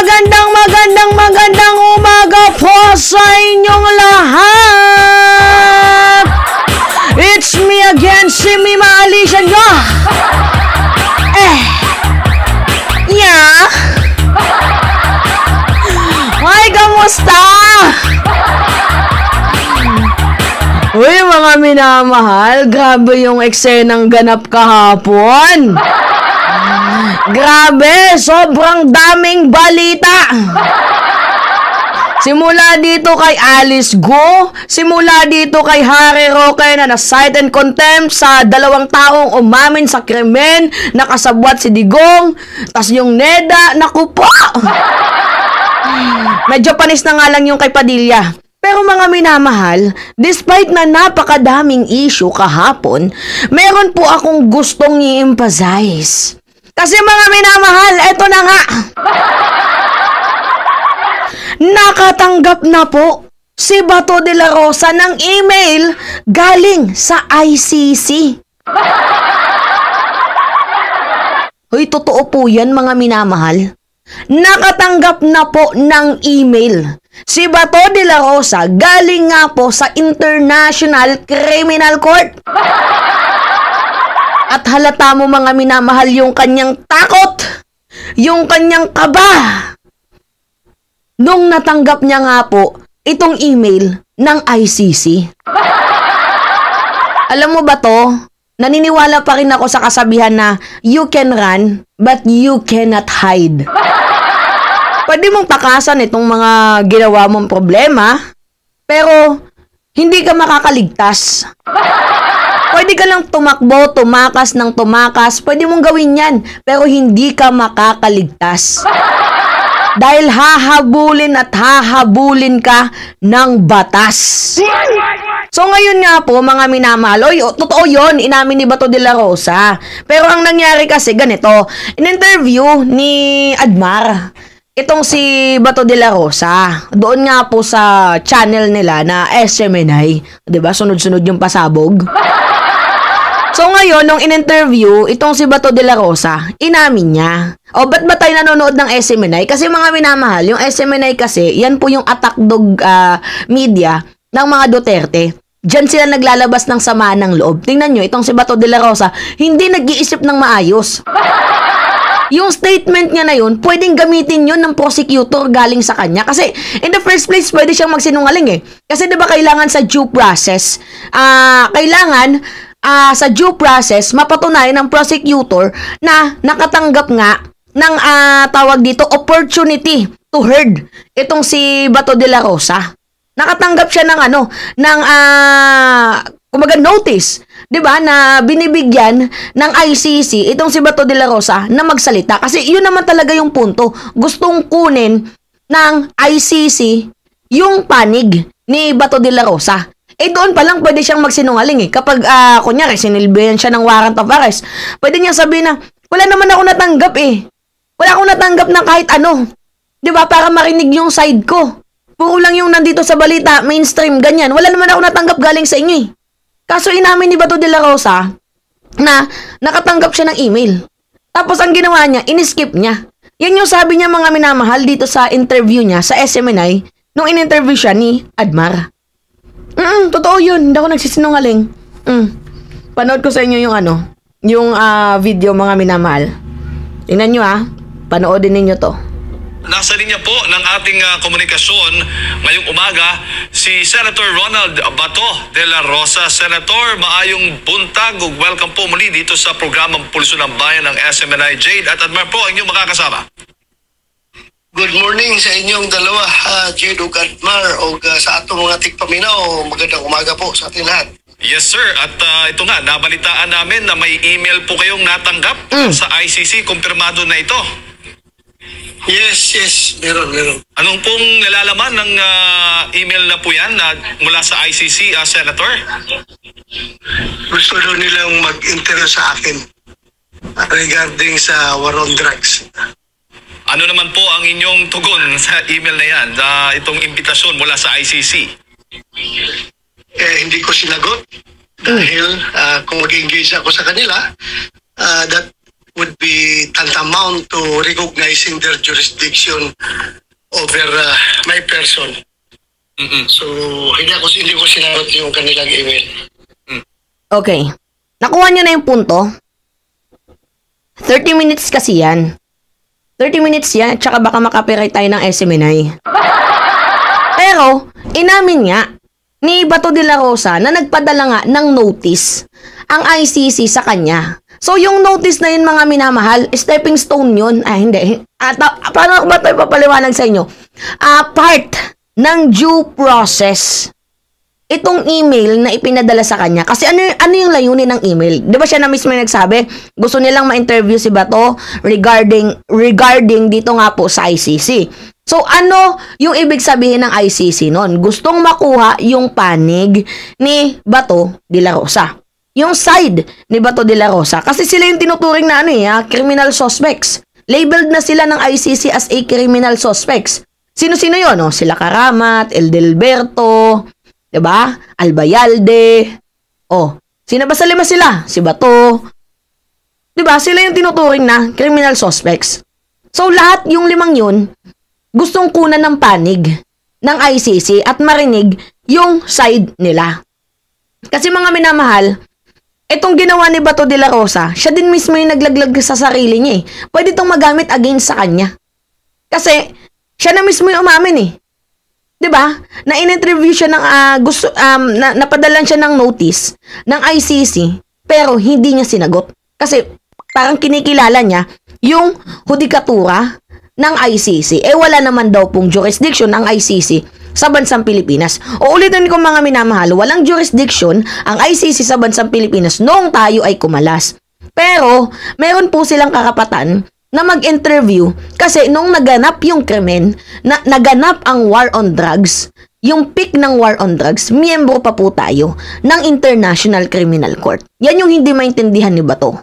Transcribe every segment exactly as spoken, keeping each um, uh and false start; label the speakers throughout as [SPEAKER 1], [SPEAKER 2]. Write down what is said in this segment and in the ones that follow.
[SPEAKER 1] magandang magandang magandang umaga po sa inyong lahat! It's me again, si Mima Alicia nyo! Eh, yeah! Ay, kamusta? Uy, mga minamahal, grabe yung eksenang ganap kahapon. Grabe, sobrang daming balita. Simula dito kay Alice Go, simula dito kay Harry Roque na na-cite and contempt sa dalawang taong umamin sa krimen, nakasabwat si Digong, tas yung Neda, naku po. Medyo panis na nga lang yung kay Padilla. Pero mga minamahal, despite na napakadaming issue kahapon, meron po akong gustong i-emphasize. Kasi mga minamahal, eto na nga. Nakatanggap na po si Bato de la Rosa ng email galing sa I C C. Hoy, totoo po yan mga minamahal. Nakatanggap na po ng email si Bato de la Rosa galing nga po sa International Criminal Court. At halata mo mga minamahal yung kanyang takot, yung kanyang kaba. Nung natanggap niya nga po itong email ng I C C. Alam mo ba to? Naniniwala pa rin ako sa kasabihan na you can run but you cannot hide. Pwede mong takasan itong mga ginawa mong problema, pero hindi ka makakaligtas. Pwede ka lang tumakbo, tumakas ng tumakas. Pwede mong gawin yan, pero hindi ka makakaligtas. Dahil hahabulin at hahabulin ka ng batas. So ngayon nga po, mga minamahal, oy, totoo yun, inamin ni Bato de la Rosa. Pero ang nangyari kasi ganito, in-interview ni Admar, itong si Bato de la Rosa, doon nga po sa channel nila na S M N I, diba? Sunod-sunod yung pasabog. So ngayon, nung in-interview, itong si Bato de la Rosa, inamin niya. O, ba't ba tayo nanonood ng S M N I? Kasi mga minamahal, yung S M N I kasi, yan po yung attack dog uh, media ng mga Duterte. Diyan sila naglalabas ng sama ng loob. Tingnan nyo, itong si Bato de la Rosa, hindi nag-iisip ng maayos. Yung statement niya na yun, pwedeng gamitin yun ng prosecutor galing sa kanya. Kasi, in the first place, pwede siyang magsinungaling eh. Kasi diba kailangan sa due process, ah, uh, kailangan, Uh, sa due process, mapatunayan ng prosecutor na nakatanggap nga ng uh, tawag dito, opportunity to heard itong si Bato de la Rosa. Nakatanggap siya ng ano, ng uh, kumaga notice, 'di ba, na binibigyan ng I C C itong si Bato de la Rosa na magsalita. Kasi yun naman talaga yung punto. Gustong kunin ng I C C yung panig ni Bato de la Rosa. Eh doon pa lang pwede siyang magsinungaling eh. Kapag, uh, kunyari, sinilbihan siya ng warrant of arrest, pwede niya sabihin na, wala naman ako natanggap eh. Wala akong natanggap ng kahit ano. Diba? Para marinig yung side ko. Puro lang yung nandito sa balita, mainstream, ganyan. Wala naman ako natanggap galing sa inyo eh. Kaso inamin ni Bato de la Rosa na nakatanggap siya ng email. Tapos ang ginawa niya, in-skip niya. Yan yung sabi niya mga minamahal dito sa interview niya sa S M N I nung in-interview siya ni Admar. Mm, totoo yun. Hindi ako nagsisinungaling. Mm. Panood ko sa inyo yung ano, yung uh, video mga minamahal. Tingnan nyo ah. Panoodin ninyo to.
[SPEAKER 2] Nasa linya po ng ating uh, komunikasyon ngayong umaga si Senator Ronald Bato de la Rosa. Senator, maayong buntag. Welcome po muli dito sa programang Pulso ng Bayan ng S M N I. Jade at Admar po ang inyong makakasama.
[SPEAKER 3] Good morning sa inyong dalawa, uh, Jade ug Admar, o uh, sa atong mga tigpaminaw. Magandang umaga po sa atin lahat.
[SPEAKER 2] Yes sir, at uh, ito nga, nabalitaan namin na may email po kayong natanggap mm. sa I C C, kumpirmado na ito.
[SPEAKER 3] Yes, yes, meron, meron.
[SPEAKER 2] Anong pong nalalaman ng uh, email na po yan uh, mula sa I C C, uh, Senator?
[SPEAKER 3] Gusto doon nilang mag-interview sa akin uh, regarding sa war on drugs.
[SPEAKER 2] Ano naman po ang inyong tugon sa email na yan, uh, itong imbitasyon mula sa I C C?
[SPEAKER 3] Eh, hindi ko sinagot dahil uh, kung mag-engage ako sa kanila, uh, that would be tantamount to recognizing their jurisdiction over uh, my person.
[SPEAKER 2] Mm-mm.
[SPEAKER 3] So, hindi ako hindi ko sinagot yung kanilang email.
[SPEAKER 1] Okay. Nakuha nyo na yung punto? thirty minutes kasi yan. thirty minutes yan, tsaka baka makapiright tayo ng S M N I. Pero, inamin nga ni Bato de la Rosa na nagpadala nga ng notice ang I C C sa kanya. So, yung notice na yun, mga minamahal, stepping stone yun. Ah, hindi. At, ah, paano ba tayo papaliwanag sa inyo? Ah, part ng due process itong email na ipinadala sa kanya. Kasi ano, ano yung layunin ng email? Di ba siya na mismo yung nagsabi, gusto nilang ma-interview si Bato regarding, regarding dito nga po sa I C C. So, ano yung ibig sabihin ng I C C nun? Gustong makuha yung panig ni Bato de la Rosa. Yung side ni Bato de la Rosa. Kasi sila yung tinuturing na ano eh, ha? Criminal suspects. Labeled na sila ng I C C as a criminal suspects. Sino-sino yun? Oh? Sila Karamat, Eldelberto, diba? Albayalde. Oh, sino ba sa lima sila? Si Bato. Diba? Sila yung tinuturing na criminal suspects. So, lahat yung limang yun, gustong kunan ng panig ng I C C at marinig yung side nila. Kasi mga minamahal, itong ginawa ni Bato de la Rosa, siya din mismo yung naglaglag sa sarili niya eh. Pwede itong magamit against sa kanya. Kasi, siya na mismo yung umamin eh. Diba? Na in-interview siya ng, uh, gusto, um, na, napadalan siya ng notice ng I C C, pero hindi niya sinagot. Kasi, parang kinikilala niya yung hudikatura ng I C C. Eh, wala naman daw pong jurisdiction ng I C C sa bansang Pilipinas. O ulitin ko mga minamahal, walang jurisdiction ang I C C sa bansang Pilipinas noong tayo ay kumalas. Pero, meron po silang karapatan na mag-interview kasi nung naganap yung krimen, na naganap ang war on drugs, yung peak ng war on drugs, miyembro pa po tayo ng International Criminal Court. Yan yung hindi maintindihan ni Bato.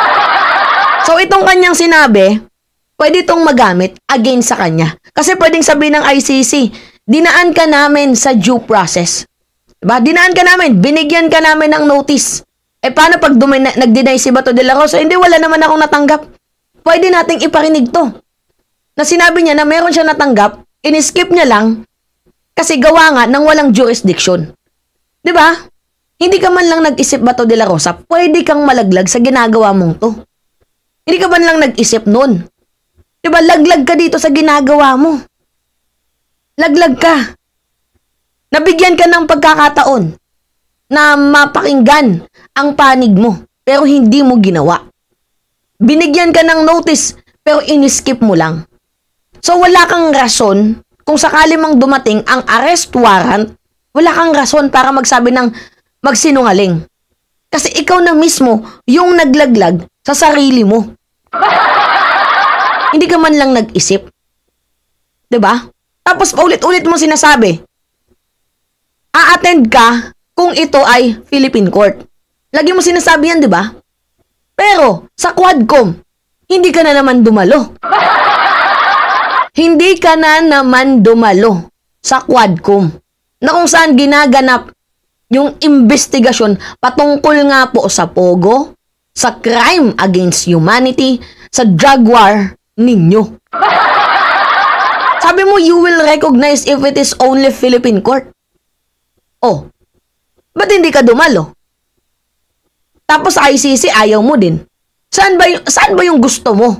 [SPEAKER 1] So, itong kanyang sinabi, pwede itong magamit against sa kanya. Kasi pwedeng sabihin ng I C C, dinaan ka namin sa due process. Diba? Dinaan ka namin, binigyan ka namin ng notice. Eh, paano pag dumina- nag-deny si Bato de la Rosa? Hindi, wala naman akong natanggap. Pwede nating iparinig to. Na sinabi niya na meron siya natanggap, in-skip niya lang, kasi gawa nga ng walang jurisdiction. Diba? Hindi ka man lang nag-isip, Bato de la Rosa, pwede kang malaglag sa ginagawa mong to. Hindi ka man lang nag-isip nun. Diba? Laglag ka dito sa ginagawa mo. Laglag ka. Nabigyan ka ng pagkakataon na mapakinggan ang panig mo, pero hindi mo ginawa. Binigyan ka ng notice, pero in-skip mo lang. So, wala kang rason, kung sakali mang dumating ang arrest warrant, wala kang rason para magsabi ng magsinungaling. Kasi ikaw na mismo yung naglaglag sa sarili mo. Hindi ka man lang nag-isip. Diba? Tapos paulit-ulit mo sinasabi, a-attend ka kung ito ay Philippine Court. Lagi mo sinasabi yan, di ba? Pero, sa Quadcom, hindi ka na naman dumalo. Hindi ka na naman dumalo sa Quadcom na kung saan ginaganap yung investigasyon patungkol nga po sa Pogo, sa crime against humanity, sa drug war ninyo. Sabi mo, you will recognize if it is only Philippine Court. Oh, ba't hindi ka dumalo? Tapos I C C, ayaw mo din. Saan ba yung, saan ba yung gusto mo?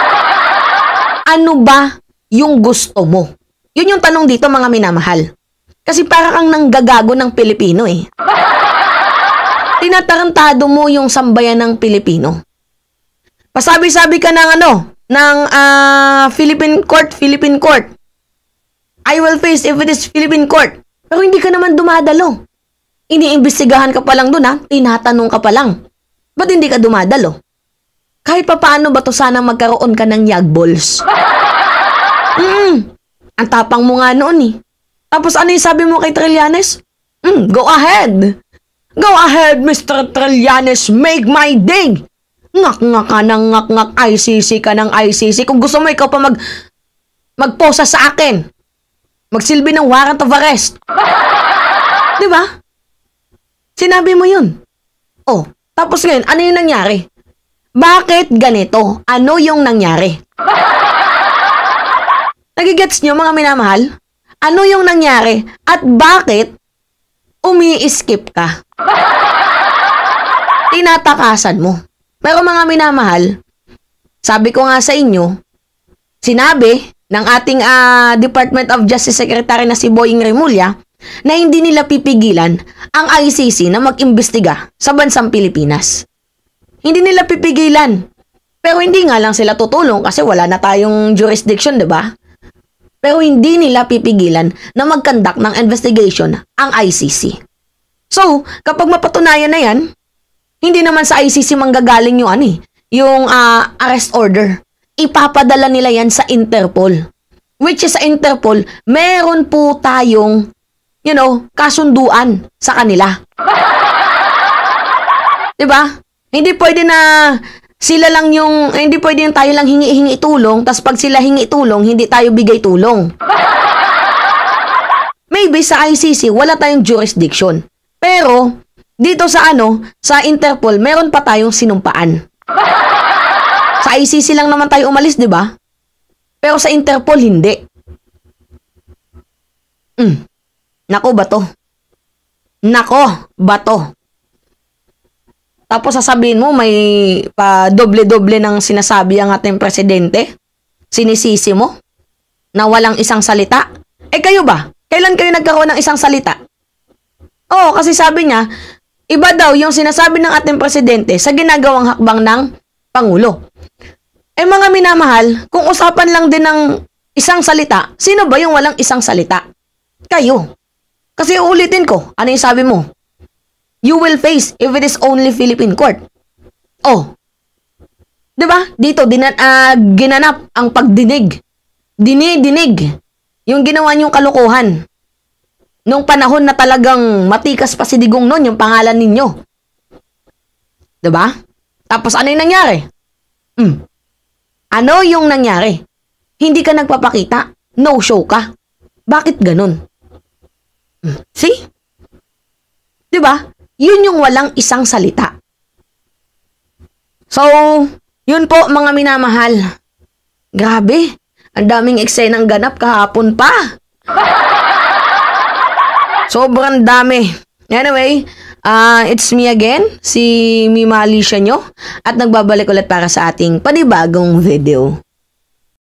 [SPEAKER 1] Ano ba yung gusto mo? Yun yung tanong dito, mga minamahal. Kasi para kang nanggagago ng Pilipino eh. Tinatarantado mo yung sambayan ng Pilipino. Pasabi-sabi ka ng ano, ng uh, Philippine Court, Philippine Court. I will face if it is Philippine Court. Pero hindi ka naman dumadalo. Iniimbestigahan ka pa lang dun ha, tinatanong ka pa lang. Ba't hindi ka dumadalo? Kahit pa paano ba to sana magkaroon ka ng yagballs? Mm, ang tapang mo nga noon eh. Tapos ano yung sabi mo kay Trillanes? Mm, go ahead. Go ahead, Mister Trillanes, make my day. Ngak-ngak ka ng ngak-ngak, I C C ka ng I C C. Kung gusto mo, ikaw pa mag magposa sa akin. Magsilbi ng warrant of arrest. Diba? Sinabi mo yun. Oh, tapos ngayon, ano yung nangyari? Bakit ganito? Ano yung nangyari? Nagigets nyo mga minamahal? Ano yung nangyari? At bakit umi-skip ka? Tinatakasan mo. Pero mga minamahal, sabi ko nga sa inyo, sinabi ng ating uh, Department of Justice Secretary na si Boying Remulla na hindi nila pipigilan ang I C C na mag-imbestiga sa bansang Pilipinas. Hindi nila pipigilan. Pero hindi nga lang sila tutulong kasi wala na tayong jurisdiction, di ba? Pero hindi nila pipigilan na mag-conduct ng investigation ang I C C. So, kapag mapatunayan na yan, hindi naman sa I C C manggagaling yung ano eh, yung uh, arrest order. Ipapadala nila yan sa Interpol. Which is sa Interpol, meron po tayong, you know, kasunduan sa kanila. Diba? Hindi pwede na sila lang yung, eh, hindi pwede yung tayo lang hingi-hingi tulong, tas pag sila hingi tulong, hindi tayo bigay tulong. Maybe sa I C C, wala tayong jurisdiction. Pero, dito sa ano, sa Interpol, meron pa tayong sinumpaan. Sa I C C lang naman tayo umalis, di ba? Pero sa Interpol, hindi. Mm. Nako ba to? Nako ba to? Tapos sasabihin mo, may pa doble-doble ng sinasabi ang ating presidente? Sinisisi mo? Na walang isang salita? Eh kayo ba? Kailan kayo nagkaroon ng isang salita? Oo, kasi sabi niya, iba daw yung sinasabi ng ating presidente sa ginagawang hakbang ng Pangulo. Eh mga minamahal, kung usapan lang din ng isang salita, sino ba yung walang isang salita? Kayo. Kasi uulitin ko, ano yung sabi mo? You will face if it is only Philippine court. Oh. 'Di ba? Dito dinan uh, ginanap ang pagdinig. Dinidinig yung ginawa niyong kalokohan. Nung panahon na talagang matikas pa si Digong noon yung pangalan ninyo. 'Di ba? Tapos ano yung nangyari? Hmm. Ano yung nangyari? Hindi ka nagpapakita. No show ka. Bakit ganun? Hmm. See? 'Di ba? Yun yung walang isang salita. So, yun po mga minamahal. Grabe, ang daming eksenang ganap kahapon pa. Sobrang dami. Anyway, uh, it's me again, si Mima Alicia nyo, at nagbabalik ulit para sa ating panibagong video.